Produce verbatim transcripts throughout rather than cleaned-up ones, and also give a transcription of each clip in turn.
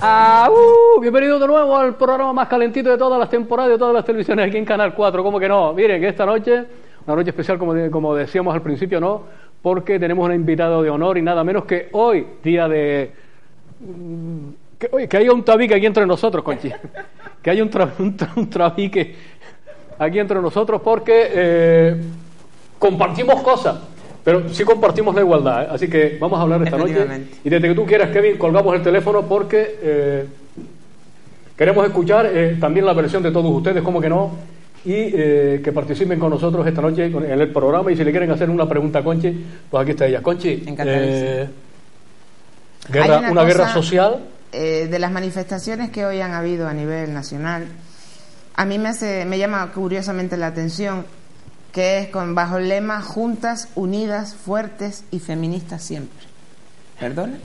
Ah, uh, bienvenido de nuevo al programa más calentito de todas las temporadas de todas las televisiones aquí en Canal cuatro. ¿Cómo que no? Miren, que esta noche, una noche especial como, de, como decíamos al principio, ¿no? Porque tenemos un invitado de honor y nada menos que hoy, día de... Que, oye, que haya un tabique aquí entre nosotros, Conchi. Que haya un, tra, un, tra, un tabique aquí entre nosotros porque eh, compartimos cosas. Pero sí compartimos la igualdad, ¿eh? Así que vamos a hablar esta noche. Y desde que tú quieras, Kevin, colgamos el teléfono porque eh, queremos escuchar eh, también la versión de todos ustedes, como que no, y eh, que participen con nosotros esta noche en el programa. Y si le quieren hacer una pregunta a Conchi, pues aquí está ella. Conchi, eh, guerra, una, una guerra social. Eh, de las manifestaciones que hoy han habido a nivel nacional, a mí me, hace, me llama curiosamente la atención que es con bajo el lema juntas, unidas, fuertes y feministas siempre. ¿Perdona?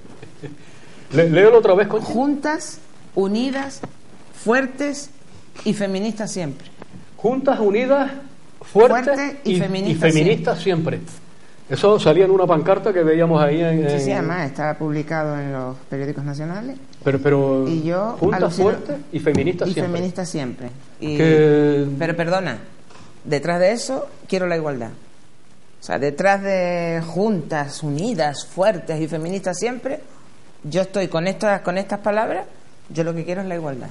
Le, léelo otra vez, Conchi. Juntas, unidas, fuertes y feministas siempre. Juntas, unidas, fuertes Fuerte y, y, feministas, y feministas siempre. siempre. Eso salía en una pancarta que veíamos ahí en... Sí, sí, en... además está publicado en los periódicos nacionales. Pero, pero y yo juntas, alucino... fuertes y feministas y siempre. feministas siempre. Y... Que... Pero perdona, detrás de eso quiero la igualdad. O sea, detrás de juntas, unidas, fuertes y feministas siempre, yo estoy con estas, con estas palabras, yo lo que quiero es la igualdad.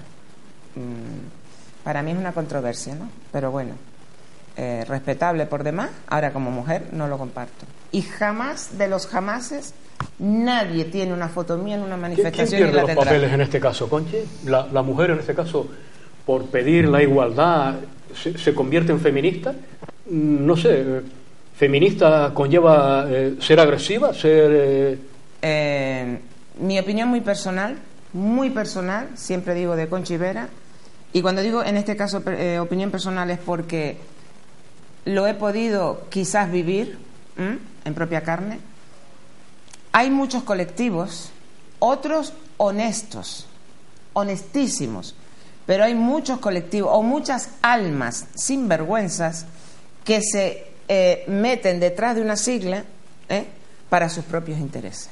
Mm, para mí es una controversia, ¿no? Pero bueno, eh, respetable por demás. Ahora, como mujer, no lo comparto. Y jamás, de los jamases, nadie tiene una foto mía en una manifestación. ¿Quién pierde y la los tendrá. papeles en este caso, Conchi? La, la mujer en este caso, por pedir la igualdad, se, se convierte en feminista. No sé, feminista conlleva eh, ser agresiva, ser... Eh... Eh, mi opinión muy personal, muy personal, siempre digo de Conchi Vera, y cuando digo en este caso eh, opinión personal es porque lo he podido quizás vivir ¿m? en propia carne. Hay muchos colectivos, otros honestos, honestísimos, pero hay muchos colectivos o muchas almas sinvergüenzas que se eh, meten detrás de una sigla ¿eh? para sus propios intereses.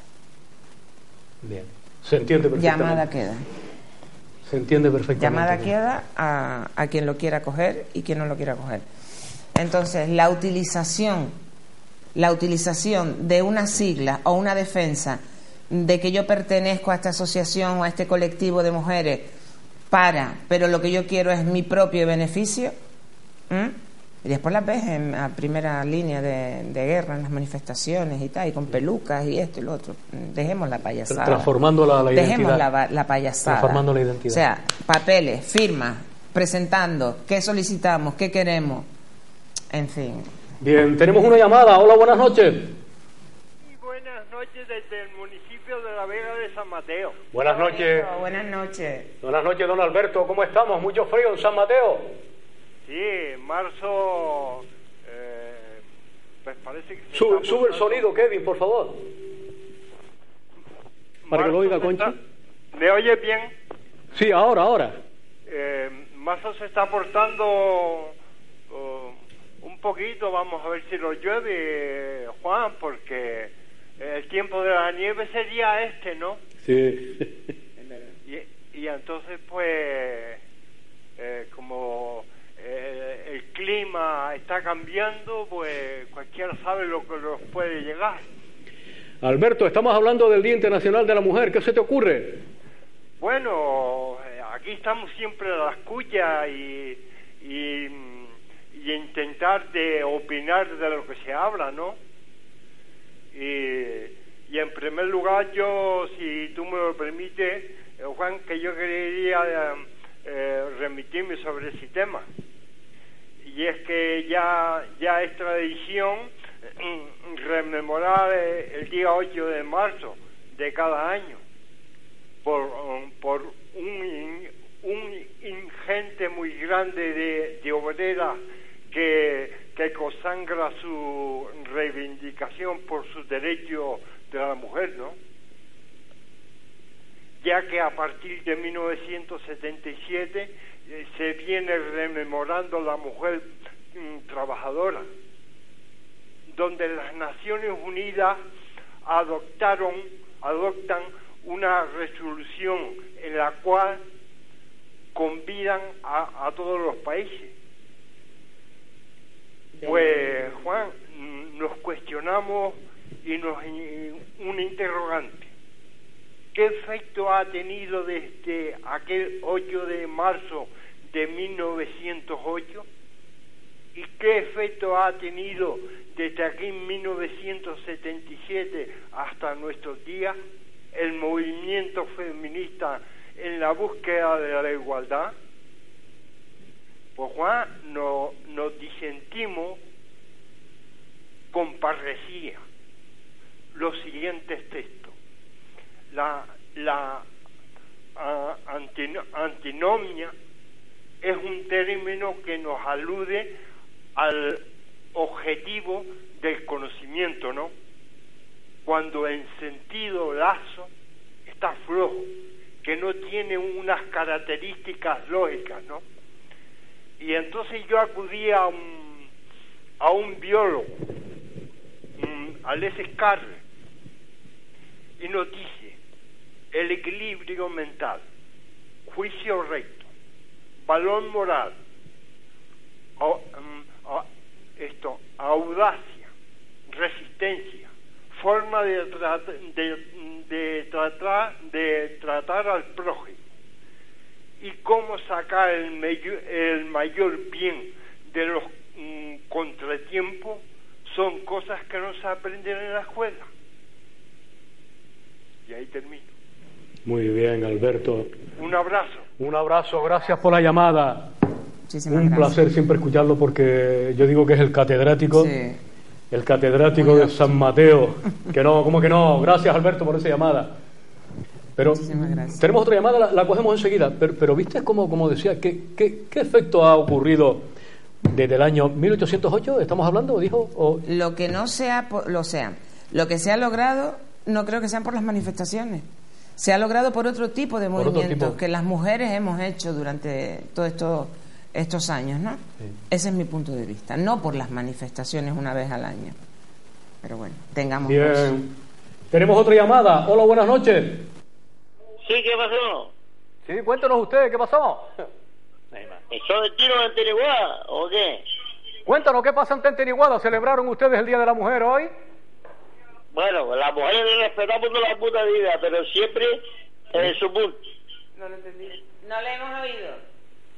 Bien, se entiende perfectamente. Llamada queda. Se entiende perfectamente. Llamada queda a, a quien lo quiera coger y quien no lo quiera coger. Entonces, la utilización, la utilización de una sigla o una defensa de que yo pertenezco a esta asociación o a este colectivo de mujeres para, pero lo que yo quiero es mi propio beneficio, ¿m? Y después las ves en a primera línea de, de guerra en las manifestaciones y tal, y con pelucas y esto y lo otro. Dejemos la payasada. Transformando la, la identidad. Dejemos la, la payasada. Transformando la identidad. O sea, papeles, firmas, presentando, qué solicitamos, qué queremos, en fin. Bien, tenemos una llamada. Hola, buenas noches. Y buenas noches desde el municipio de La Vega de San Mateo. Buenas noches. Oh, buenas noches. Buenas noches, don Alberto. ¿Cómo estamos? ¿Mucho frío en San Mateo? Sí, en marzo, eh, pues parece que... Sube, sube el sonido, Kevin, por favor. Para que lo oiga, Conchi. Está... ¿Me oye bien? Sí, ahora, ahora. Eh, marzo se está portando uh, un poquito, vamos a ver si lo llueve, Juan, porque el tiempo de la nieve sería este, ¿no? Sí. Y, y entonces, pues, eh, como... Eh, el clima está cambiando, pues cualquiera sabe lo que nos puede llegar. Alberto, estamos hablando del Día Internacional de la Mujer. ¿Qué se te ocurre? Bueno, aquí estamos siempre a la escucha y, y, y intentar de opinar de lo que se habla, ¿no? Y, y en primer lugar, yo, si tú me lo permites, eh, Juan, que yo quería eh, remitirme sobre ese tema. Y es que ya, ya es tradición rememorar el día ocho de marzo de cada año por, por un, un ingente muy grande de, de obreras que, que consagra su reivindicación por sus derechos de la mujer, ¿no? Ya que a partir de mil novecientos setenta y siete eh, se viene rememorando la mujer mm, trabajadora, donde las Naciones Unidas adoptaron, adoptan una resolución en la cual convidan a, a todos los países. Pues, Juan, nos cuestionamos y nos un interrogante. ¿Qué efecto ha tenido desde aquel ocho de marzo de mil novecientos ocho? ¿Y qué efecto ha tenido desde aquí en mil novecientos setenta y siete hasta nuestros días el movimiento feminista en la búsqueda de la igualdad? Pues, Juan, no, nos disentimos con parresía los siguientes textos. La, la a, antino, antinomia es un término que nos alude al objetivo del conocimiento, ¿no? Cuando en sentido lazo está flojo, que no tiene unas características lógicas, ¿no? Y entonces yo acudí a un, a un biólogo, a Les Carrel, y nos dice: el equilibrio mental, juicio recto, valor moral, o, um, o, esto, audacia, resistencia, forma de, tra de, de, tratar, de tratar al prójimo y cómo sacar el, mayor, el mayor bien de los um, contratiempos, son cosas que no se aprenden en la escuela. Y ahí termino. Muy bien, Alberto. Un abrazo. Un abrazo, gracias por la llamada. Muchísimas Un gracias. placer siempre escucharlo, porque yo digo que es el catedrático, Sí. el catedrático Muy de óptimo. San Mateo. Que no, ¿cómo que no? Gracias, Alberto, por esa llamada. Pero Muchísimas gracias. tenemos otra llamada, la, la cogemos enseguida. Pero, pero viste como, como decía, ¿qué, qué, ¿qué efecto ha ocurrido desde el año mil ochocientos ocho? ¿Estamos hablando? ¿Dijo? O... Lo que no sea, po- lo sea. Lo que se ha logrado, no creo que sean por las manifestaciones. Se ha logrado por otro tipo de Por otro movimientos tipo. que las mujeres hemos hecho durante todos estos estos años, ¿no? Sí. Ese es mi punto de vista. No por las manifestaciones una vez al año. Pero bueno, tengamos dos. Bien. Tenemos otra llamada. Hola, buenas noches. Sí, ¿qué pasó? Sí, cuéntanos ustedes, ¿qué pasó? ¿Eso de tiro en Teniguá o qué? Cuéntanos, ¿qué pasa en Tenteniguada? ¿Celebraron ustedes el Día de la Mujer hoy? Bueno, las mujeres le respetamos toda la puta vida, pero siempre en su punto. No lo entendí. No le hemos oído.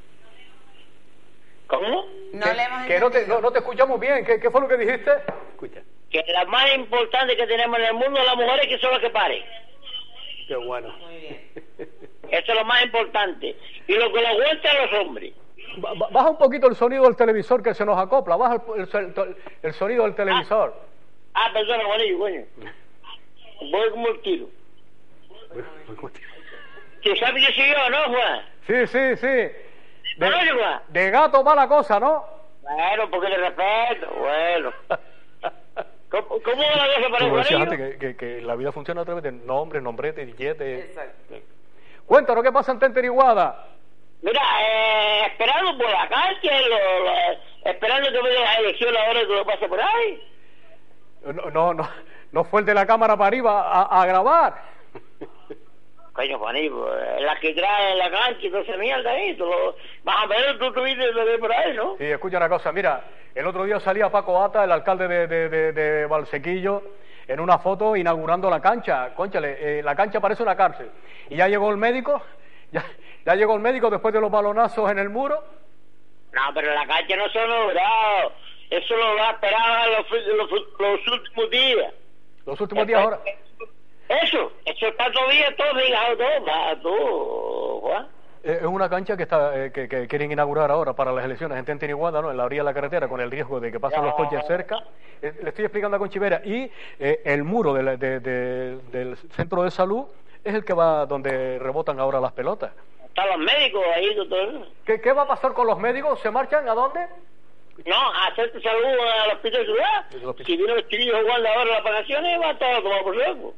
¿Cómo? No que, le hemos que no, te, entendido. no, no te escuchamos bien. ¿Qué, ¿Qué fue lo que dijiste? Escucha. Que la más importante que tenemos en el mundo es las mujeres, que son las que paren. Qué bueno. Muy bien. Eso es lo más importante. Y lo que lo aguantan los hombres. Ba- ba- Baja un poquito el sonido del televisor, que se nos acopla. Baja el, el, el- el sonido del televisor. Ah, perdona, Juanillo, coño. Voy como el tiro. ¿Tú sabes que soy yo, no, Juan? Sí, sí, sí. ¿No, De, Juan? de gato va la cosa, ¿no? Bueno, porque le respeto. Bueno. ¿Cómo, cómo va la cosa para el Como decías Juanillo? antes, que, que, que la vida funciona a través de nombres, nombretes, billetes. Exacto. Cuéntanos, ¿qué pasa en Tenteniguada? Mira, eh, esperando por la calle, lo, lo- esperando que vaya la elección ahora que lo pase por ahí. No, no, no, no fue el de la cámara para arriba a, a grabar. Coño, Juanito, eh, la que trae la cancha y toda esa mierda ahí, tú lo, más o menos tú tuviste de ver por ahí, ¿no? Sí, escucha una cosa, mira, el otro día salía Paco Ata, el alcalde de, de, de, de Valsequillo, en una foto inaugurando la cancha. Cónchale, eh, la cancha parece una cárcel. Y ya llegó el médico, ya, ya llegó el médico después de los balonazos en el muro. No, pero la cancha no se ha logrado. Eso lo va a esperar los, los, los últimos días. Los últimos días ahora. Eso, eso está todavía todo fijado, todo, va, todo, Juan. Eh, es una cancha que está eh, que, que quieren inaugurar ahora para las elecciones en Tenteniguada, ¿no? En la orilla de la carretera, con el riesgo de que pasen los coches cerca. Eh, le estoy explicando a Conchivera. Y eh, el muro de la- de- de- del centro de salud es el que va donde rebotan ahora las pelotas. Están los médicos ahí, todo. ¿Qué, qué va a pasar con los médicos? ¿Se marchan a dónde? No, hacerte salud al hospital de ciudad. El hospital. Si vienen los chiquillos jugando ahora las vacaciones, va todo tomado por loco.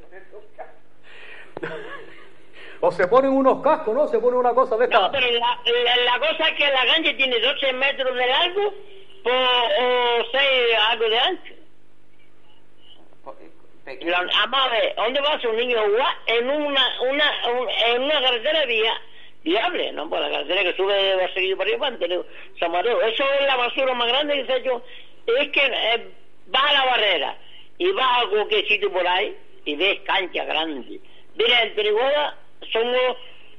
O se ponen unos cascos, ¿no? Se pone una cosa de esta. No, pero la, la, la cosa es que la cancha tiene doce metros de largo por, o seis algo de ancho. La, vamos a ver, ¿dónde va a ser un niño a jugar? En una, una, un, en una carretera vía, viable, ¿no? Por la carretera que sube de Barseguillo para arriba, para San Mateo. Eso es la basura más grande que se ha hecho. Es que eh, vas a la barrera y vas a cualquier sitio por ahí y ves canchas grandes. Mira, en Triguada somos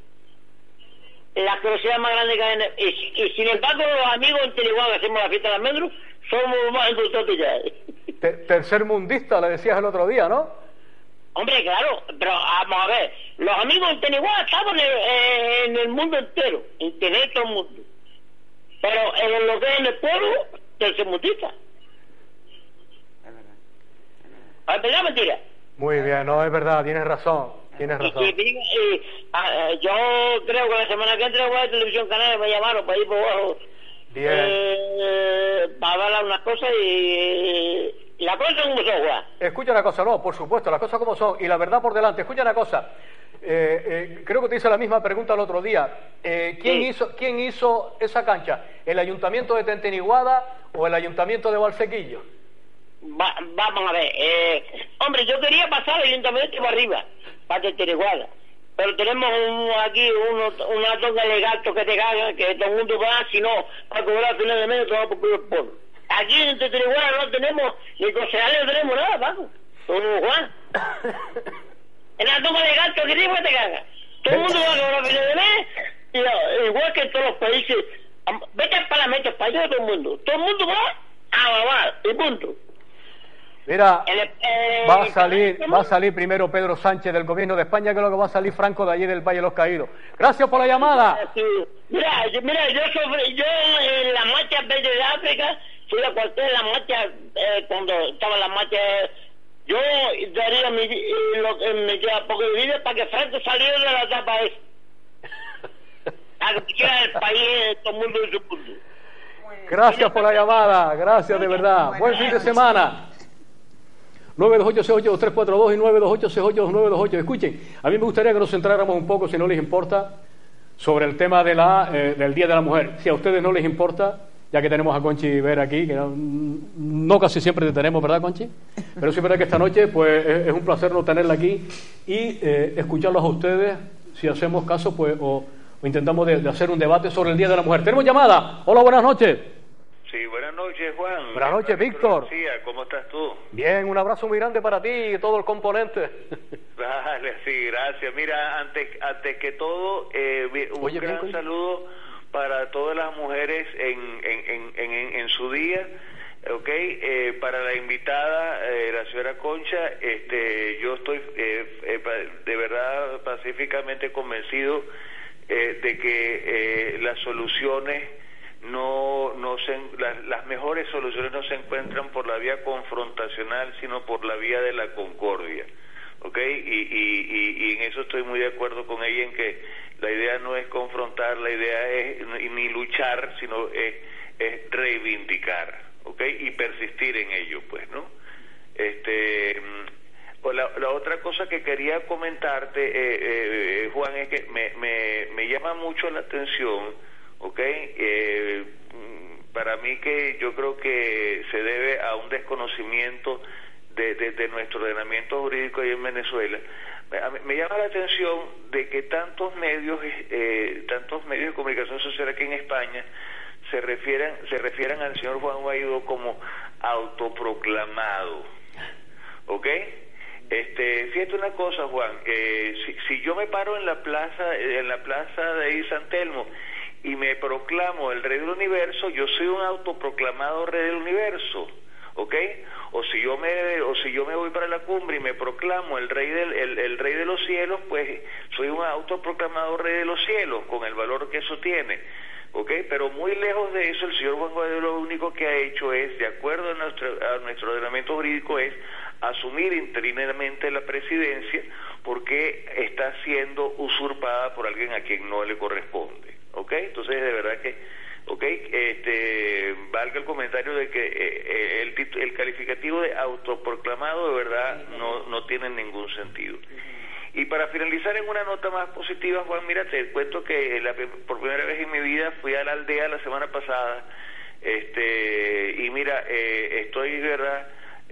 la curiosidad más grande que hay en el, y, y sin embargo los amigos en Triguada que hacemos la fiesta de almendro somos más entusiastas ya. Tercer mundista, le decías el otro día, ¿no? Hombre, claro, pero vamos a ver, los amigos en Teniguá estamos en el, eh, en el mundo entero, en tener todo el mundo. Pero en lo que es en el pueblo, tercermundista. Es verdad. ¿Es verdad o mentira? Muy bien, no, es verdad, tienes razón, tienes razón. Y, y, y, a, yo creo que la semana que entra voy a Televisión Canaria, me llamaron para ir por abajo. Bien. Eh, para hablar unas cosas y... La cosa como son, Juan. Escucha una cosa, no, por supuesto, las cosas como son y la verdad por delante. Escucha una cosa, eh, eh, creo que te hice la misma pregunta el otro día. Eh, ¿quién, sí. hizo, ¿Quién hizo esa cancha? ¿El Ayuntamiento de Tenteniguada o el Ayuntamiento de Valsequillo? Va, vamos a ver, eh, hombre, yo quería pasar al Ayuntamiento para arriba, para Tenteniguada. Pero tenemos un, aquí uno, una tonga de gato que te cagan, que todo el mundo va, si no, para cobrar final de mes, todo va por culo el pueblo. Aquí en Tenteniguada no tenemos, ni concejales no tenemos nada, Paco. Como Juan. En la toma de gato que arriba te cagas. Todo el mundo va a cobrar final de mes, y, uh, igual que en todos los países. Vete al Parlamento español, todo el mundo. Todo el mundo va a babar, y punto. Mira, el, eh, va a salir, va a salir primero Pedro Sánchez del Gobierno de España, que luego va a salir Franco de allí del Valle de los Caídos. Gracias por la llamada. Sí. Mira, yo, mira, yo sobre, yo en las marchas verdes de África, fui a cualquier la marcha, eh, cuando estaba la marcha, yo daría mi, lo que me queda poco de vida para que Franco saliera de la etapa esa. A que quiera el país, todo el mundo en su punto. Gracias por la llamada, gracias de verdad. Buen fin de semana. nueve dos ocho seis ocho dos tres cuatro dos y nueve dos ocho seis ocho dos nueve dos ocho. Escuchen, a mí me gustaría que nos centráramos un poco, si no les importa, sobre el tema de la, eh, del Día de la Mujer. Si a ustedes no les importa, ya que tenemos a Conchi Vera aquí, que no, no casi siempre te tenemos, ¿verdad, Conchi? Pero sí es verdad que esta noche pues es, es un placer no tenerla aquí y eh, escucharlos a ustedes, si hacemos caso, pues o, o intentamos de, de hacer un debate sobre el Día de la Mujer. ¿Tenemos llamada? Hola, buenas noches. Sí, buenas noches, Juan. Buenas noches, Víctor. García, ¿cómo estás tú? Bien, un abrazo muy grande para ti y todo el componente. Vale, sí, gracias. Mira, antes, antes que todo, eh, un Oye, gran bien, saludo para todas las mujeres en, en, en, en, en su día, ¿ok? Eh, para la invitada, eh, la señora Concha, este, yo estoy eh, eh, de verdad pacíficamente convencido eh, de que eh, las soluciones no no se, las, las mejores soluciones no se encuentran por la vía confrontacional, sino por la vía de la concordia, ¿ok? Y, y, y, y en eso estoy muy de acuerdo con ella, en que la idea no es confrontar, la idea es ni luchar, sino es, es reivindicar, ¿ok? Y persistir en ello, pues, ¿no? Este, la, la otra cosa que quería comentarte, eh, eh, Juan, es que me, me, me llama mucho la atención, ¿ok? Eh, para mí que yo creo que se debe a un desconocimiento de, de, de nuestro ordenamiento jurídico ahí en Venezuela. Me, me llama la atención de que tantos medios, eh, tantos medios de comunicación social aquí en España se refieran, se refieran al señor Juan Guaidó como autoproclamado, ¿ok? Este, fíjate una cosa, Juan, eh, si, si yo me paro en la plaza, en la plaza de ahí San Telmo, y me proclamo el rey del universo, yo soy un autoproclamado rey del universo, ¿ok? O si yo me o si yo me voy para la cumbre y me proclamo el rey del el, el rey de los cielos, pues soy un autoproclamado rey de los cielos, con el valor que eso tiene, ¿ok? Pero muy lejos de eso, el señor Juan Guaidó lo único que ha hecho es, de acuerdo a nuestro a nuestro ordenamiento jurídico, es asumir interinamente la presidencia, porque está siendo usurpada por alguien a quien no le corresponde. ¿Ok? Entonces, de verdad que, ok, este, valga el comentario de que eh, el, titu- el calificativo de autoproclamado de verdad no, no tiene ningún sentido. Y para finalizar en una nota más positiva, Juan, mira, te cuento que la, por primera vez en mi vida fui a la aldea la semana pasada, este, y mira, eh, estoy, de verdad,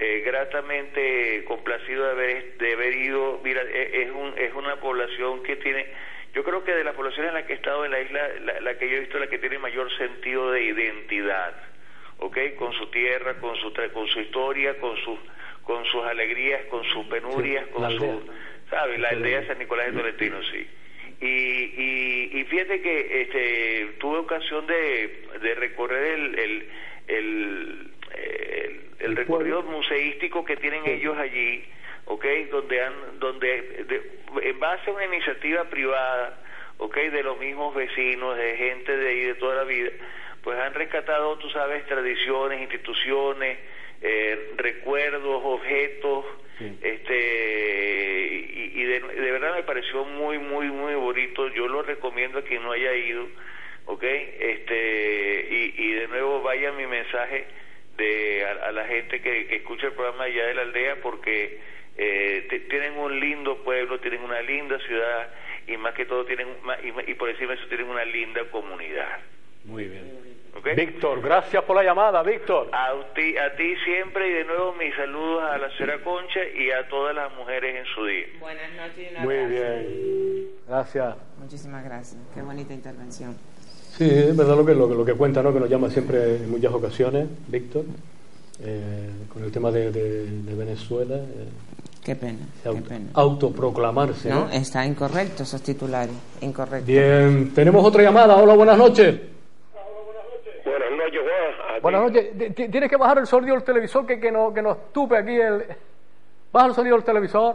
eh, gratamente complacido de haber, de haber ido. Mira, es, un, es una población que tiene, yo creo que de las poblaciones en las que he estado en la isla, la, la que yo he visto la que tiene mayor sentido de identidad, ¿ok? Con su tierra, con su, con su historia, con sus, con sus alegrías, con sus penurias, sí, con su, ¿sabes? La aldea de San Nicolás de Tolentino, sí. Y, y, y fíjate que este, tuve ocasión de, de recorrer el, el, el, el, el recorrido museístico que tienen sí. ellos allí, ¿okay? Donde han, donde de, en base a una iniciativa privada, ¿okay? De los mismos vecinos, de gente de ahí de toda la vida, pues han rescatado, tú sabes, tradiciones, instituciones, eh, recuerdos, objetos, sí. este y, y de, de verdad me pareció muy muy muy bonito. Yo lo recomiendo a quien no haya ido, ¿ok? Este y, y de nuevo vaya mi mensaje de a, a la gente que, que escucha el programa allá de la aldea, porque eh, te, tienen un lindo pueblo, tienen una linda ciudad y más que todo tienen y, y por encima de eso tienen una linda comunidad. Muy bien. ¿Okay? Víctor, gracias por la llamada, Víctor. A ti, a ti siempre, y de nuevo mis saludos a la señora Concha y a todas las mujeres en su día. Buenas noches y un Muy abrazo. bien, gracias. Muchísimas gracias, qué bonita intervención. Sí, es verdad lo que, lo, lo que cuenta, ¿no? Que nos llama siempre en muchas ocasiones, Víctor, eh, con el tema de, de, de Venezuela. Eh, qué pena, auto, qué pena. Autoproclamarse, ¿no? No, está incorrecto esos titulares, incorrecto. Bien, tenemos otra llamada. Hola, buenas noches. Buenas noches, Juan. Buenas noches. Tienes que bajar el sonido del televisor que, que, no, que nos tupe aquí el... Baja el sonido del televisor.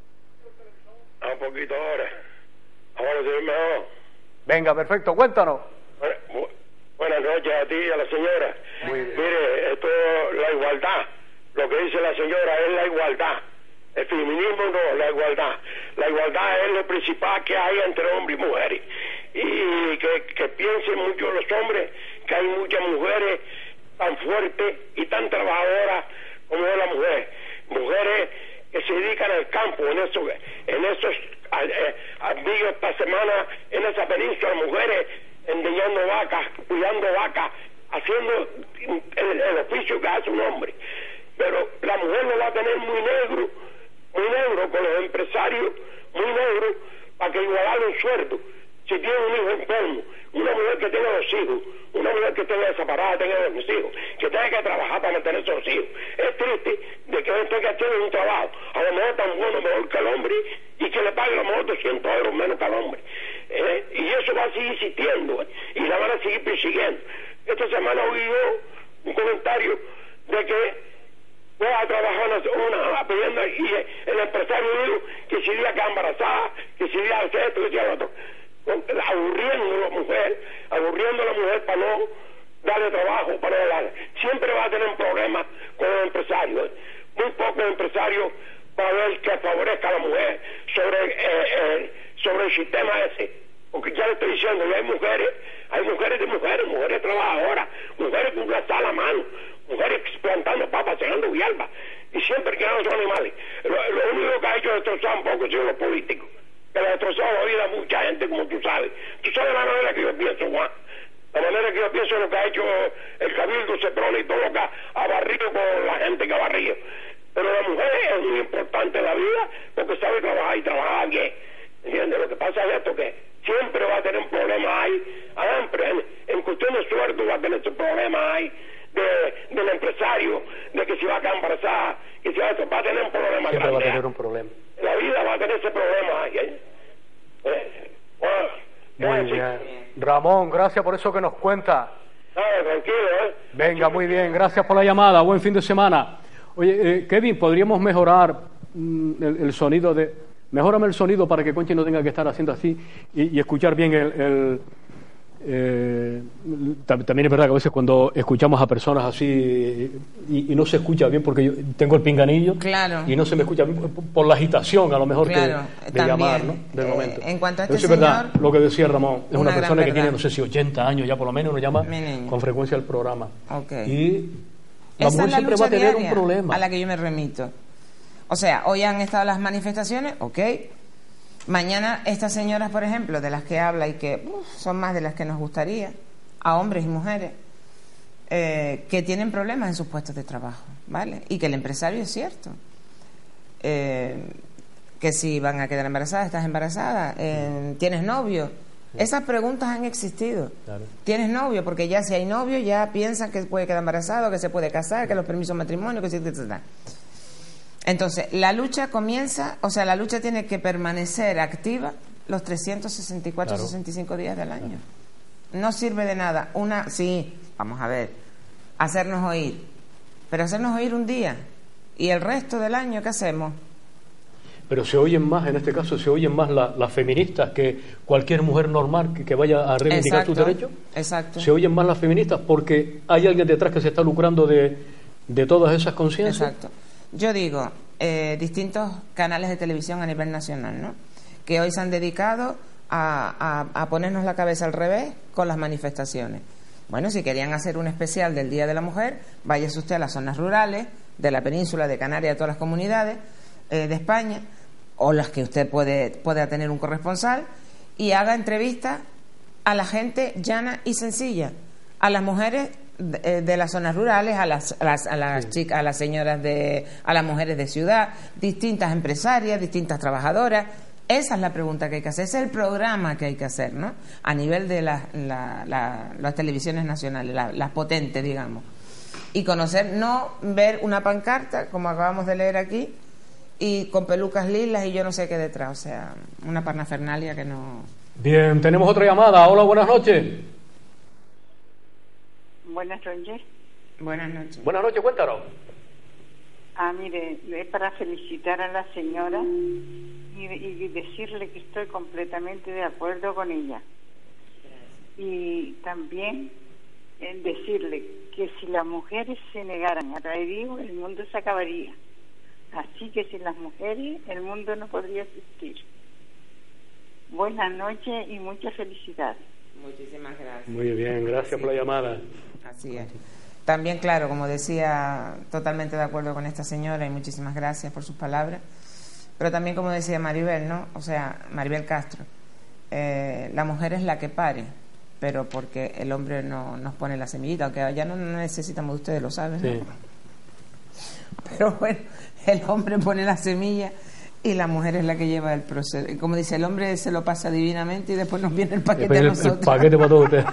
Ah, un poquito ahora. Ahora se ve mejor. Venga, perfecto, cuéntanos. Bueno, bu buenas noches a ti y a la señora. Muy bien. Mire, esto es la igualdad. Lo que dice la señora es la igualdad. El feminismo no, la igualdad. La igualdad es lo principal que hay entre hombres y mujeres. Y que, que piensen mucho los hombres que hay muchas mujeres tan fuertes y tan trabajadoras como es la mujer. Mujeres que se dedican al campo, en esos, en esos amigos esta semana, en esa península, mujeres endeñando vacas, cuidando vacas, haciendo el, el oficio que hace un hombre. Pero la mujer lo va a tener muy negro, muy negro con los empresarios, muy negro, para que igualar un sueldo. Si tiene un hijo enfermo, una mujer que tenga dos hijos, una mujer que tenga desaparada, tenga dos hijos, que tenga que trabajar para mantener esos hijos. Es triste de que él tenga que hacer un trabajo, a lo mejor tan bueno, mejor que el hombre, y que le pague a lo mejor doscientos euros menos que al hombre. ¿Eh? Y eso va a seguir existiendo, ¿eh? Y la van a seguir persiguiendo. Esta semana oí yo un comentario de que voy a trabajar una, una pidiendo, y el empresario dijo que si día queda embarazada, que si día hace esto, que si día lo otro. Aburriendo a la mujer, aburriendo a la mujer para no darle trabajo, para no darle. Siempre va a tener problemas con los empresarios. Muy pocos empresarios van a ver que favorezca a la mujer sobre, eh, eh, sobre el sistema ese. Porque ya le estoy diciendo, hay mujeres, hay mujeres de mujeres, mujeres trabajadoras, mujeres con una sal a mano, mujeres plantando papas, segando hierbas, y siempre creando sus animales. Lo, lo único que ha hecho es destrozar un poco han sido los políticos, que le ha destrozado la vida a mucha gente, como tú sabes. Tú sabes la manera que yo pienso, Juan. La manera que yo pienso es lo que ha hecho el Cabildo, Seprona y todo lo que ha, ha barrido con la gente que ha barrido. Pero la mujer es muy importante en la vida porque sabe trabajar y trabajar bien. ¿Entiendes? Lo que pasa es esto, que siempre va a tener un problema ahí, siempre, en, en cuestión de sueldo va a tener ese problema ahí, de, del empresario, de que si va a quedar embarazada, que si va a, va a tener un problema siempre grande. va a tener un problema. La vida va a tener ese problema ahí. ¿eh? Eh, bueno, muy bien. Ramón, gracias por eso que nos cuenta. No, tranquilo, ¿eh? Venga, muy bien, gracias por la llamada, buen fin de semana. Oye, eh, Kevin, ¿podríamos mejorar mm, el, el sonido de... Mejórame el sonido para que Conchi no tenga que estar haciendo así y, y escuchar bien el... el eh, también es verdad que a veces cuando escuchamos a personas así y, y no se escucha bien porque yo tengo el pinganillo, claro, y no se me escucha bien por la agitación a lo mejor, claro, que, de llamar, ¿no? Del eh, momento. En cuanto a este Pero es verdad, señor, lo que decía Ramón, es una, una persona que tiene, no sé si ochenta años ya por lo menos, nos llama con frecuencia al programa. Okay. Y la esa mujer es la siempre lucha va a tener diaria un problema. a la que yo me remito. O sea, hoy han estado las manifestaciones, ok. Mañana estas señoras, por ejemplo, de las que habla y que uf, son más de las que nos gustaría, a hombres y mujeres, eh, que tienen problemas en sus puestos de trabajo, ¿vale? Y que el empresario es cierto. Eh, que si van a quedar embarazadas, estás embarazada, eh, ¿tienes novio? Sí. Esas preguntas han existido. Claro. ¿Tienes novio? Porque ya si hay novio ya piensan que puede quedar embarazado, que se puede casar, que los permisos de matrimonio, que sí, etcétera. Entonces, la lucha comienza, o sea, la lucha tiene que permanecer activa los trescientos sesenta y cuatro, claro. sesenta y cinco días del año. No sirve de nada. Una, sí, vamos a ver, hacernos oír, pero hacernos oír un día y el resto del año, ¿qué hacemos? Pero se oyen más, en este caso, se oyen más la, las feministas que cualquier mujer normal que, que vaya a reivindicar sus derechos. Exacto. Se oyen más las feministas porque hay alguien detrás que se está lucrando de, de todas esas conciencias. Exacto. Yo digo, eh, distintos canales de televisión a nivel nacional, ¿no? Que hoy se han dedicado a, a, a ponernos la cabeza al revés con las manifestaciones. Bueno, si querían hacer un especial del Día de la Mujer, váyase usted a las zonas rurales de la península, de Canarias, de todas las comunidades eh, de España, o las que usted puede pueda tener un corresponsal, y haga entrevistas a la gente llana y sencilla, a las mujeres de, de las zonas rurales, a las a las, a las sí. chicas, a las señoras de, a las mujeres de ciudad, distintas empresarias, distintas trabajadoras. Esa es la pregunta que hay que hacer, ese es el programa que hay que hacer, ¿no? A nivel de la, la, la, las televisiones nacionales, la, las potentes, digamos. Y conocer, no ver una pancarta, como acabamos de leer aquí, y con pelucas lilas y yo no sé qué detrás, o sea, una parnafernalia que no... Bien, tenemos otra llamada. Hola, buenas noches. Buenas noches. Buenas noches. Buenas noches, cuéntanos. Ah, mire, es para felicitar a la señora y, y decirle que estoy completamente de acuerdo con ella. Y también en decirle que si las mujeres se negaran a traer hijos, el mundo se acabaría. Así que sin las mujeres, el mundo no podría existir. Buenas noches y muchas felicidades. Muchísimas gracias. Muy bien, gracias sí. por la llamada. Así es. También, claro, como decía, totalmente de acuerdo con esta señora y muchísimas gracias por sus palabras. Pero también, como decía Maribel, ¿no? O sea, Maribel Castro, eh, la mujer es la que pare, pero porque el hombre no nos pone la semillita, aunque ya no necesitamos, ustedes lo saben, ¿no? Sí. Pero bueno, el hombre pone la semilla y la mujer es la que lleva el proceso. Y como dice, el hombre se lo pasa divinamente y después nos viene el paquete después a nosotros. El paquete para todos ustedes.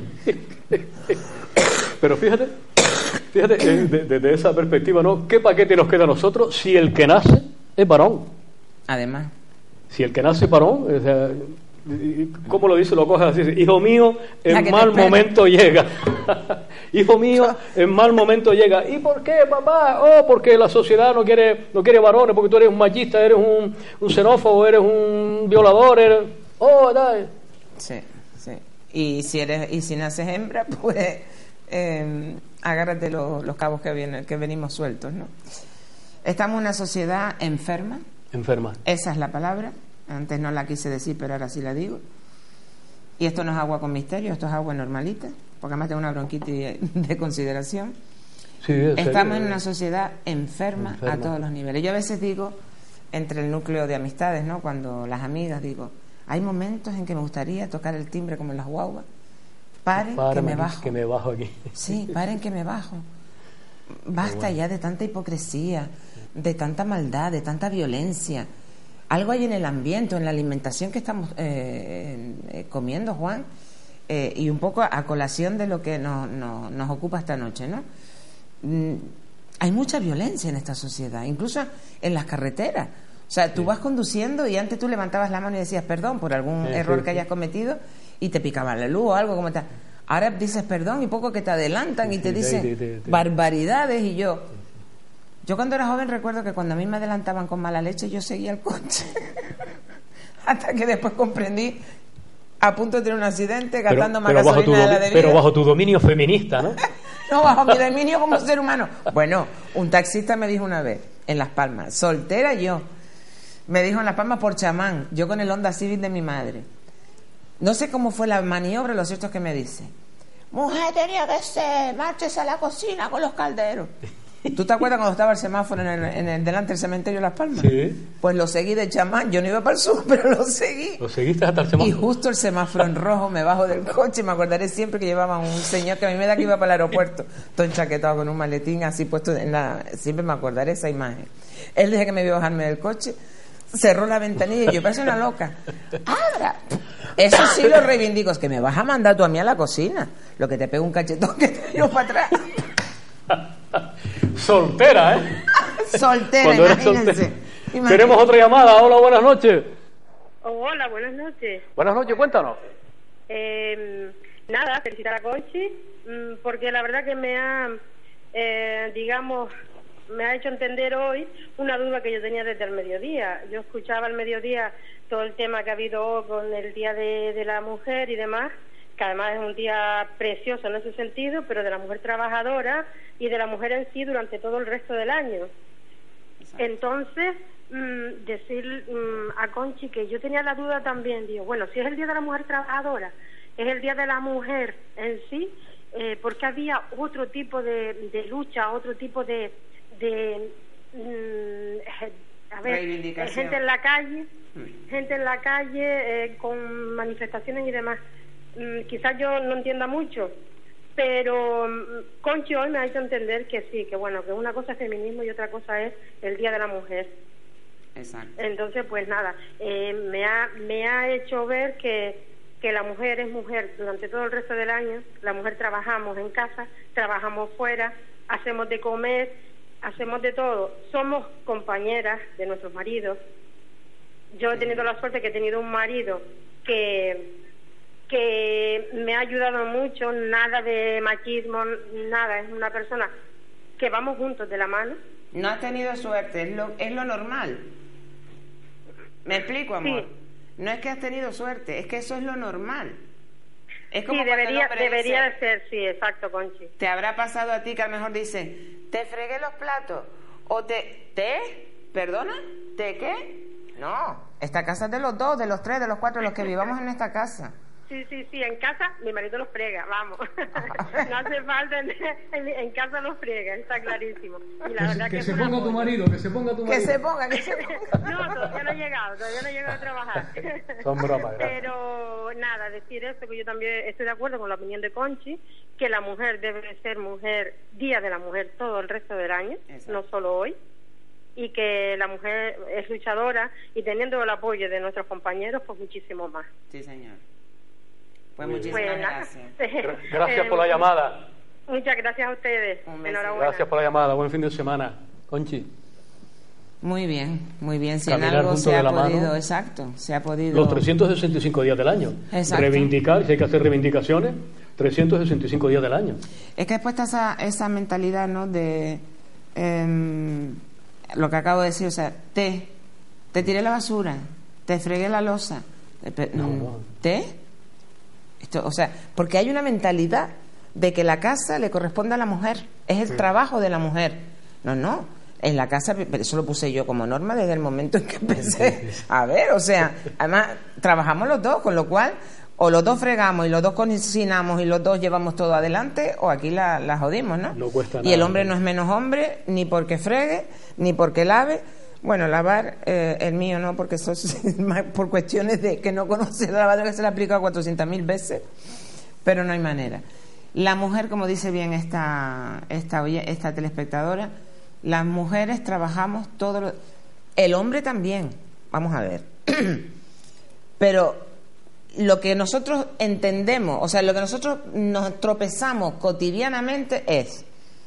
Pero fíjate, fíjate, desde de, de esa perspectiva, ¿no? ¿Qué paquete nos queda a nosotros si el que nace es varón? Además. Si el que nace es varón, o sea, ¿cómo lo dice? Lo coge así, hijo mío, en mal momento llega. Hijo mío, en mal momento llega. ¿Y por qué, papá? Oh, porque la sociedad no quiere no quiere varones, porque tú eres un machista, eres un, un xenófobo, eres un violador, eres... Oh, dale. Sí, sí. Y si eres y si naces hembra, pues eh, agárrate los, los cabos que vienen, que venimos sueltos, ¿no? Estamos en una sociedad enferma. Enferma. Esa es la palabra. Antes no la quise decir, pero ahora sí la digo. Y esto no es agua con misterio, esto es agua normalita, porque además tengo una bronquitis de consideración. Sí, Estamos serio. en una sociedad enferma, enferma a todos los niveles. Yo a veces digo, entre el núcleo de amistades, ¿no? Cuando las amigas digo, hay momentos en que me gustaría tocar el timbre como en las guaguas. Paren, que me bajo. Que me bajo aquí. Sí, paren que me bajo. Basta bueno. ya de tanta hipocresía, de tanta maldad, de tanta violencia. Algo hay en el ambiente, en la alimentación que estamos eh, eh, comiendo, Juan, eh, y un poco a colación de lo que no, no, nos ocupa esta noche, ¿no? Mm, hay mucha violencia en esta sociedad, incluso en las carreteras. O sea, tú sí. vas conduciendo y antes tú levantabas la mano y decías perdón por algún sí, error sí, que hayas sí. cometido y te picaban la luz o algo como tal. Ahora dices perdón y poco que te adelantan sí, y te sí, dicen sí, sí, sí. barbaridades y yo... Yo cuando era joven recuerdo que cuando a mí me adelantaban con mala leche yo seguía el coche. Hasta que después comprendí, a punto de tener un accidente, gastando más gasolina de la debida. Pero bajo tu dominio feminista, ¿no? No, bajo mi dominio como ser humano. Bueno, un taxista me dijo una vez, en Las Palmas, soltera yo, me dijo en Las Palmas por chamán, yo con el Honda Civic de mi madre. No sé cómo fue la maniobra, lo cierto es que me dice, mujer tenía que ser, márchese a la cocina con los calderos. ¿Tú te acuerdas cuando estaba el semáforo en el, en el delante del cementerio de Las Palmas? Sí. Pues lo seguí de chamán. Yo no iba para el sur, pero lo seguí. ¿Lo seguiste hasta el semáforo? Y justo el semáforo en rojo, me bajo del coche. Me acordaré siempre que llevaba un señor que a mí me da que iba para el aeropuerto, todo enchaquetado con un maletín así puesto en la... Siempre me acordaré esa imagen. Él, desde que me vio bajarme del coche, cerró la ventanilla y yo parecía una loca. ¡Abra! Eso sí lo reivindico. Es que me vas a mandar tú a mí a la cocina. Lo que te pego un cachetón que te dio para atrás. Soltera, ¿eh? Soltera, Cuando eres imagínense. soltera. Imagínense. Tenemos otra llamada. Hola, buenas noches. Hola, buenas noches. Buenas noches, cuéntanos. Eh, nada, felicitar a Conchi, porque la verdad que me ha, eh, digamos, me ha hecho entender hoy una duda que yo tenía desde el mediodía. Yo escuchaba al mediodía todo el tema que ha habido hoy con el Día de, de la Mujer y demás, que además es un día precioso en ese sentido, pero de la mujer trabajadora y de la mujer en sí durante todo el resto del año. Exacto. Entonces, mmm, decir mmm, a Conchi que yo tenía la duda también, digo, bueno, si es el Día de la Mujer Trabajadora, es el Día de la Mujer en sí, eh, porque había otro tipo de, de lucha, otro tipo de... de mmm, a ver, gente en la calle, mm. gente en la calle eh, con manifestaciones y demás. Mm, quizás yo no entienda mucho, pero mm, Conchi hoy me ha hecho entender que sí, que bueno, que una cosa es feminismo y otra cosa es el Día de la Mujer. Exacto. Entonces, pues nada, eh, me ha me ha hecho ver que que la mujer es mujer durante todo el resto del año. La mujer trabajamos en casa, trabajamos fuera, hacemos de comer, hacemos de todo, somos compañeras de nuestros maridos. Yo he tenido la suerte que he tenido un marido que que me ha ayudado mucho, nada de machismo, nada, es una persona que vamos juntos de la mano. No has tenido suerte, es lo, es lo normal. ¿Me explico, amor? Sí. No es que has tenido suerte, es que eso es lo normal. Es como sí, debería, debería dice, de ser, sí, exacto, Conchi. Te habrá pasado a ti que a lo mejor dice, te fregué los platos, o te, ¿te? ¿Perdona? ¿Te qué? No, esta casa es de los dos, de los tres, de los cuatro, los que vivamos en esta casa. Sí, sí, sí, en casa mi marido los frega, vamos. No hace falta, en, en, en casa los frega, está clarísimo. Y la que verdad que, que se ponga tu marido, que se ponga tu marido. Que se ponga, que se ponga. No, todavía no he llegado, todavía no he llegado a trabajar. Son bromas, Pero nada, decir esto, que yo también estoy de acuerdo con la opinión de Conchi, que la mujer debe ser mujer, Día de la Mujer, todo el resto del año, exacto, no solo hoy. Y que la mujer es luchadora y teniendo el apoyo de nuestros compañeros, pues muchísimo más. Sí, señor. Pues muchísimas pues, gracias. Gracias por la llamada. Muchas gracias a ustedes. Enhorabuena. Gracias por la llamada. Buen fin de semana, Conchi. Muy bien, muy bien. Si Caminar en algo se ha podido, mano, exacto, se ha podido. Los trescientos sesenta y cinco días del año. Exacto. Reivindicar, si hay que hacer reivindicaciones, trescientos sesenta y cinco días del año. Es que después está esa, esa mentalidad, ¿no? De eh, lo que acabo de decir, o sea, te, te tiré la basura, te fregué la losa, te, no, no. te. Esto, o sea, porque hay una mentalidad de que la casa le corresponde a la mujer, es el sí. trabajo de la mujer. No, no, en la casa, eso lo puse yo como norma desde el momento en que empecé. A ver, o sea, además trabajamos los dos, con lo cual o los dos fregamos y los dos cocinamos y los dos llevamos todo adelante, o aquí la, la jodimos, ¿no? No cuesta nada. Y el hombre no es menos hombre, ni porque fregue, ni porque lave. Bueno, lavar, eh, el mío no, porque eso es por cuestiones de que no conoce la lavadora, que se la ha aplicado cuatrocientas mil veces, pero no hay manera. La mujer, como dice bien esta, esta, esta telespectadora, las mujeres trabajamos todo lo... El hombre también, vamos a ver. Pero lo que nosotros entendemos, o sea, lo que nosotros nos tropezamos cotidianamente es...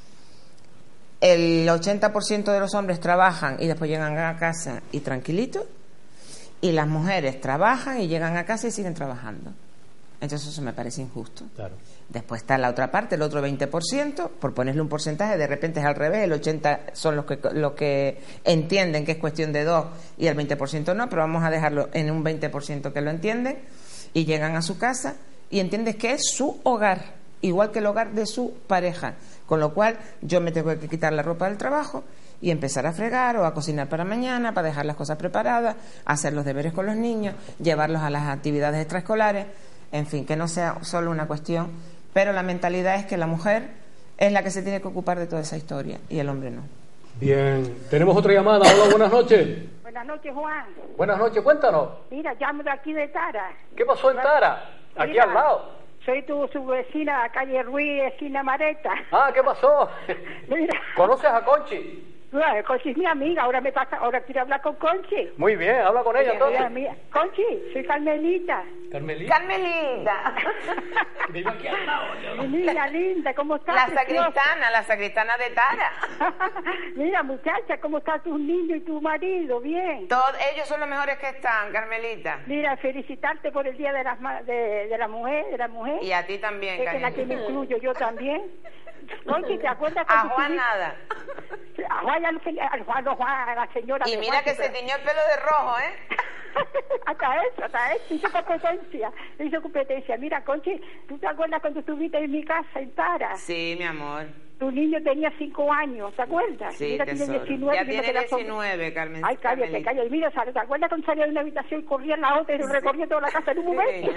El ochenta por ciento de los hombres trabajan y después llegan a casa y tranquilitos, y las mujeres trabajan y llegan a casa y siguen trabajando. Entonces eso me parece injusto. Claro. Después está la otra parte, el otro veinte por ciento, por ponerle un porcentaje, de repente es al revés, el ochenta por ciento son los que, los que entienden que es cuestión de dos y el veinte por ciento no, pero vamos a dejarlo en un veinte por ciento que lo entienden, y llegan a su casa y entienden que es su hogar, igual que el hogar de su pareja. Con lo cual yo me tengo que quitar la ropa del trabajo y empezar a fregar o a cocinar para mañana, para dejar las cosas preparadas, hacer los deberes con los niños, llevarlos a las actividades extraescolares, en fin, que no sea solo una cuestión. Pero la mentalidad es que la mujer es la que se tiene que ocupar de toda esa historia y el hombre no. Bien, tenemos otra llamada. Hola, buenas noches. Buenas noches, Juan. Buenas noches, cuéntanos. Mira, llamo de aquí de Tara. ¿Qué pasó en Tara? Aquí Mira, al lado. Soy tu su vecina, calle Ruiz, esquina Mareta. Ah, ¿qué pasó? Mira. ¿Conoces a Conchi? Bueno, Conchi es mi amiga, ahora me pasa, ahora quiero hablar con Conchi. Muy bien, habla con ella entonces. Mira, mira. Conchi, soy Carmelita. Carmelita. Carmelita. Vivo aquí al lado. Mi niña linda, ¿cómo estás? La preciosa? sacristana, la sacristana de Tara. Mira, muchacha, ¿cómo están tus niños y tu marido? Bien. Todos ellos son los mejores que están, Carmelita. Mira, felicitarte por el Día de, las, ma- de, de la Mujer, de la mujer. Y a ti también, Es en la que me incluyo yo también. Conchi, ¿te acuerdas? A cuando Juan estuviste- nada. A Juan, ya no se- a Juan, no, Juan, a la señora. Y de mira Juan, que se pero- tiñó el pelo de rojo, ¿eh? hasta eso, hasta eso, hizo competencia, hizo competencia. Mira, Conchi, ¿tú te acuerdas cuando estuviste en mi casa en Tara? Sí, mi amor. Tu niño tenía cinco años, ¿te acuerdas? Sí, Mira, tiene tesoro. diecinueve. Ya y no tiene te la son- diecinueve, Carmen. Ay, cállate, Carmelita. cállate. Mira, ¿te acuerdas cuando salía de una habitación y corría en la otra y recorría toda la casa en un momento?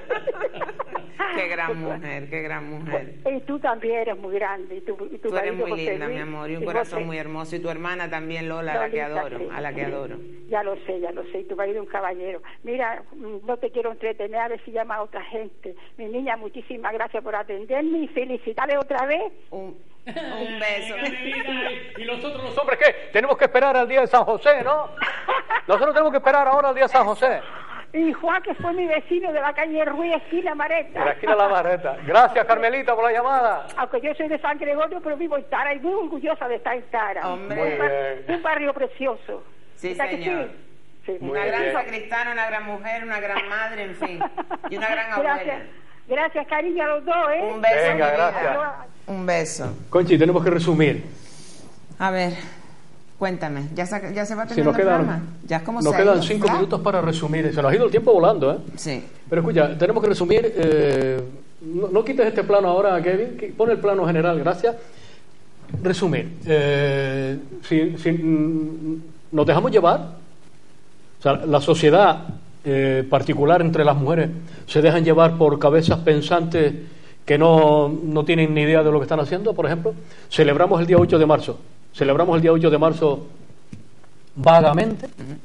Qué gran mujer, qué gran mujer. Y tú también eres muy grande. Y tu, y tu Tú eres marido, muy José linda, Luis, mi amor, y un y corazón José. muy hermoso. Y tu hermana también, Lola, a la que Lolita, adoro, sí, a la que sí. adoro. Ya lo sé, ya lo sé. Y tu marido es un caballero. Mira, mm, no te quiero entretener, a ver si llama a otra gente. Mi niña, muchísimas gracias por atenderme y felicitarle otra vez. Un, un beso. ¿Y nosotros los hombres qué? Tenemos que esperar al día de San José, ¿no? Nosotros tenemos que esperar ahora al día de San José. Y Juan, que fue mi vecino de la calle Ruiz, esquina Mareta. De la esquina de la Mareta. Gracias, Carmelita, por la llamada. Aunque yo soy de San Gregorio, pero vivo en Tara y muy orgullosa de estar en Tara. Hombre. Muy Un, bar- bien. un barrio precioso. Sí, ¿Verdad que señor. sí? Sí, Muy Una gran bien. sacristana, una gran mujer, una gran madre, en fin. Y una gran Gracias, abuela. gracias, cariño, a los dos, ¿eh? Un beso, Venga, mi vida. gracias. Un beso. Conchi, tenemos que resumir. A ver, cuéntame, ¿ya se, ya se va Si terminando nos el quedan, programa? ¿Ya es como nos se ha quedan ido? cinco ¿Ya? minutos para resumir. Se nos ha ido el tiempo volando, ¿eh? Sí. Pero escucha, tenemos que resumir. Eh, no, no quites este plano ahora, Kevin. que- Pon el plano general, gracias. Resumir. Eh, si, si, mm, nos dejamos llevar, o sea, la sociedad eh, particular entre las mujeres se dejan llevar por cabezas pensantes que no, no tienen ni idea de lo que están haciendo. Por ejemplo, celebramos el día ocho de marzo. Celebramos el día ocho de marzo vagamente.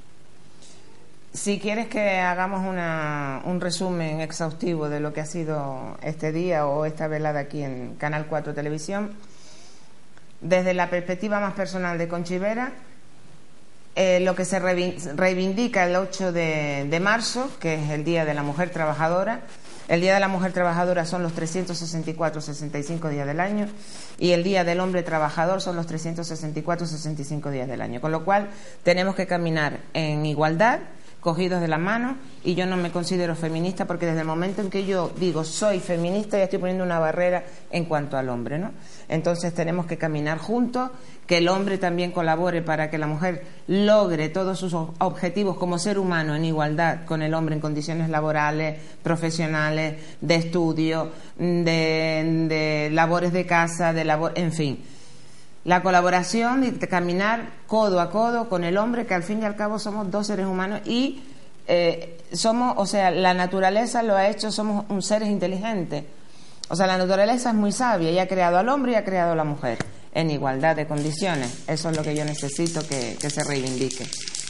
Si quieres que hagamos una, un resumen exhaustivo de lo que ha sido este día o esta velada aquí en Canal cuatro Televisión, desde la perspectiva más personal de Conchi Vera, eh, lo que se reivin- reivindica el ocho de, de marzo, que es el Día de la Mujer Trabajadora. El Día de la Mujer Trabajadora son los trescientos sesenta y cuatro, sesenta y cinco días del año, y el Día del Hombre Trabajador son los trescientos sesenta y cuatro, sesenta y cinco días del año. Con lo cual tenemos que caminar en igualdad, cogidos de la mano, y yo no me considero feminista porque desde el momento en que yo digo soy feminista ya estoy poniendo una barrera en cuanto al hombre, ¿no? Entonces tenemos que caminar juntos, que el hombre también colabore para que la mujer logre todos sus ob- objetivos como ser humano en igualdad con el hombre en condiciones laborales, profesionales, de estudio, de, de labores de casa, de labor, en fin. La colaboración y de caminar codo a codo con el hombre, que al fin y al cabo somos dos seres humanos y eh, somos, o sea, la naturaleza lo ha hecho, somos un seres inteligentes. O sea, la naturaleza es muy sabia y ha creado al hombre y ha creado a la mujer en igualdad de condiciones. Eso es lo que yo necesito que, que se reivindique.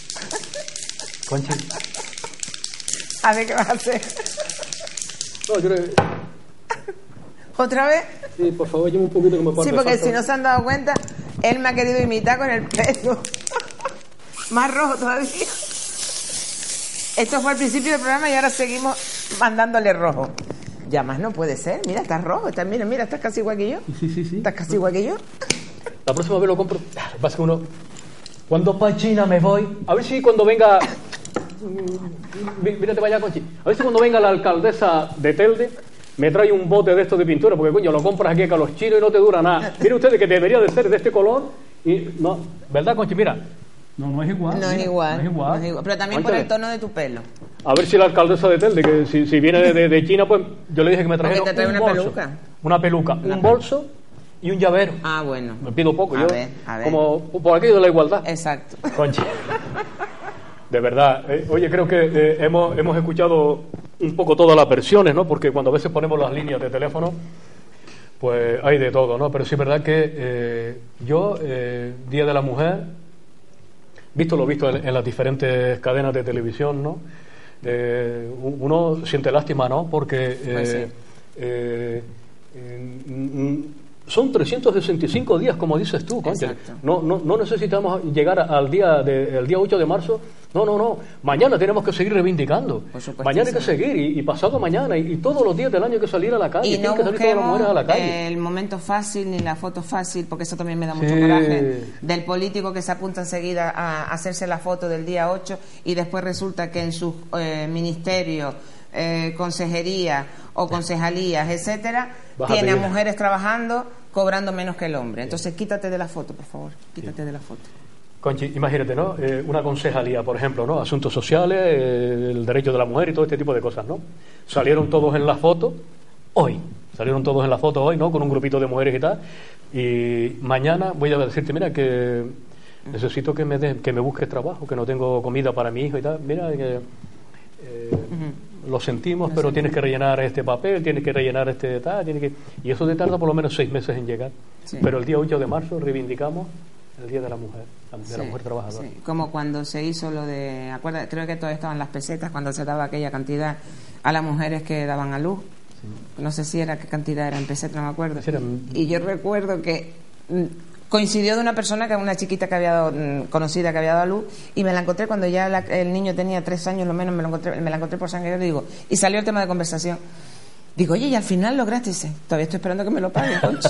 Conchi. A ver qué vas a hacer. No, yo creo que- ¿Otra vez? Sí, por favor, lleva un poquito que me Sí, porque si no se han dado cuenta, él me ha querido imitar con el pelo. Más rojo todavía. Esto fue al principio del programa y ahora seguimos mandándole rojo. Ya más no puede ser. Mira, estás rojo. Estás, mira, mira, estás casi igual que yo. Sí, sí, sí. Estás casi igual que yo. La próxima vez lo compro. Ah, lo que pasa es que uno. Cuando para China me voy. A ver si cuando venga. Mírate para allá, Conchi. A ver si cuando venga la alcaldesa de Telde me trae un bote de estos de pintura, porque coño, lo compras aquí a los chinos y no te dura nada. Mire ustedes que debería de ser de este color. Y no, ¿verdad, Conchi? Mira. No, no es igual. No es mira, igual. No es igual. no es igual. Pero también por Cuéntale. el tono de tu pelo. A ver si la alcaldesa de Telde, que si, si viene de, de- de China, pues yo le dije que me trajera Porque te trae un una bolso, peluca. una peluca, un bolso y un llavero. Ah, bueno. Me pido poco, A yo. ver, a ver. Como por aquello de la igualdad. Exacto. Conchi. De verdad. eh, oye, creo que eh, hemos, hemos escuchado un poco todas las versiones, ¿no? Porque cuando a veces ponemos las líneas de teléfono, Pues hay de todo, ¿no? Pero sí es verdad que eh, yo, eh, Día de la Mujer, visto lo visto en, en las diferentes cadenas de televisión, ¿no? Eh, uno siente lástima, ¿no? Porque eh, Pues sí. eh, eh, son trescientos sesenta y cinco días, como dices tú, concha. Exacto. No, no, no necesitamos llegar al día de, el día ocho de marzo. No, no, no. Mañana tenemos que seguir reivindicando. Por supuesto, Mañana hay que sí. seguir y, y pasado mañana y, y todos los días del año hay que salir a la calle. Y Tienen no que salir todas las mujeres busquemos a la calle. el momento fácil ni la foto fácil, porque eso también me da mucho Sí. coraje, del político que se apunta enseguida a hacerse la foto del día ocho y después resulta que en sus eh, ministerios, eh, consejerías o concejalías, etcétera, Vas a tiene a pedir. mujeres trabajando cobrando menos que el hombre. Entonces quítate de la foto, por favor, quítate de la foto. Conchi, imagínate, ¿no? Eh, una concejalía, por ejemplo, ¿no? Asuntos sociales, eh, el derecho de la mujer y todo este tipo de cosas, ¿no? Salieron todos en la foto hoy. Salieron todos en la foto hoy, ¿no? Con un grupito de mujeres y tal. Y mañana voy a decirte, mira, que necesito que me, de, que me busques trabajo, que no tengo comida para mi hijo y tal. Mira, que... Eh, Ujú. lo sentimos, Lo pero sentimos. tienes que rellenar este papel, tienes que rellenar este tal, tienes que... y eso te tarda por lo menos seis meses en llegar. Sí. Pero el día ocho de marzo reivindicamos el Día de la Mujer, de Sí, la mujer trabajadora. sí. Como cuando se hizo lo de, acuerda, creo que todavía estaban las pesetas cuando se daba aquella cantidad a las mujeres que daban a luz. No sé si era qué cantidad era en pesetas, no me acuerdo. Sí, eran- Y yo recuerdo que mm, coincidió de una persona, que una chiquita que había dado, mm, conocida que había dado a luz, y me la encontré cuando ya la- el niño tenía tres años, lo menos, me, lo encontré, me la encontré por San Guerrero y digo, y salió el tema de conversación. Digo, oye, y al final lograste ese. Todavía estoy esperando que me lo pague, Conchi.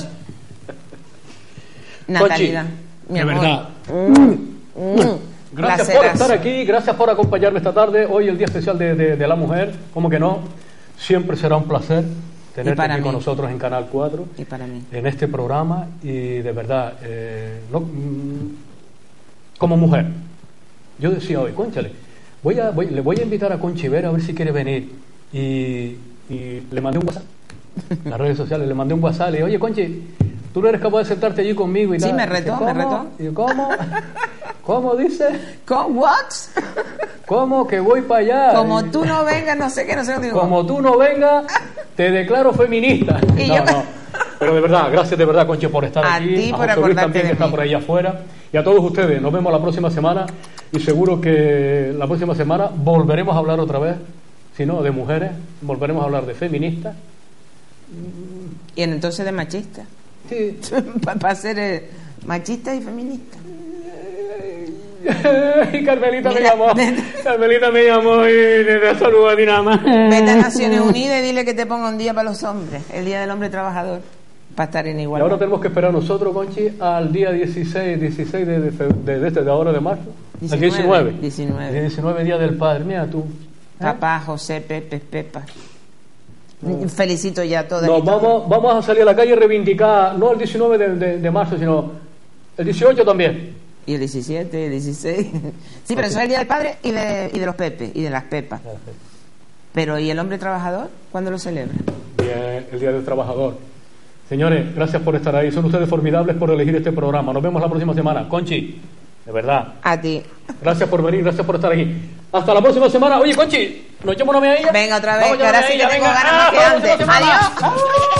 Natalidad. Mi de amor. verdad. Mm, Gracias por placerazo. estar aquí, gracias por acompañarme esta tarde. Hoy el Día Especial de, de- de la Mujer, como que no, siempre será un placer tenerte para aquí mí. con nosotros en Canal cuatro, Y para mí. en este programa, y de verdad, eh, no, mm, como mujer, yo decía hoy, cónchale, voy a, voy- le voy a invitar a Conchi Vera a ver si quiere venir, y, y le mandé un WhatsApp, en las redes sociales, le mandé un WhatsApp, le dije, oye, Conchi, tú no eres capaz de sentarte allí conmigo y Sí, tal. me Dice, retó, me ¿cómo? retó. Y yo, ¿cómo? ¿Cómo dice? ¿Con what? ¿Cómo que voy para allá? Como Y- tú no vengas, no sé qué, no sé qué. Digo, Como tú no vengas, te declaro feminista. Y No, yo- no. Pero de verdad, gracias de verdad, Conchi, por estar A aquí. ti por José Luis acordarte también, de que está mí. por ahí afuera. Y a todos ustedes, nos vemos la próxima semana. Y seguro que la próxima semana volveremos a hablar otra vez, si no, de mujeres. Volveremos a hablar de feministas. y entonces de machista. Sí. Para ser eh, machista y feminista. Y Carmelita me Mira, llamó. vete. Carmelita me llamó y te saludo a ti nada más. Vete a Naciones Unidas y dile que te ponga un día para los hombres, el Día del Hombre Trabajador, para estar en Y igualdad. ahora tenemos que esperar nosotros, Conchi, al día dieciséis, dieciséis de, de, fe- de, de este, de ahora de marzo. El diecinueve. diecinueve. El diecinueve, Día del Padre. Mira tú. ¿eh? Papá, José, Pepe, Pepa. Felicito ya a todas. Nos y todos. vamos, vamos a salir a la calle y reivindicar, no el diecinueve de, de- de marzo, sino el dieciocho también. Y el diecisiete, el dieciséis. Sí, pero eso es el Día del Padre y de, y de los Pepe y de las Pepas. Pero ¿y el hombre trabajador? ¿Cuándo lo celebra? Bien, el Día del Trabajador. Señores, gracias por estar ahí. Son ustedes formidables por elegir este programa. Nos vemos la próxima semana. Conchi, de verdad. A ti. Gracias por venir, gracias por estar aquí. Hasta la próxima semana. Oye, Conchi, ¿nos echémonos a ella? Venga otra vez, Vamos, que ahora llámame a sí que ella, tengo venga. ganas más Ah, que hasta la próxima antes. semana. Adiós.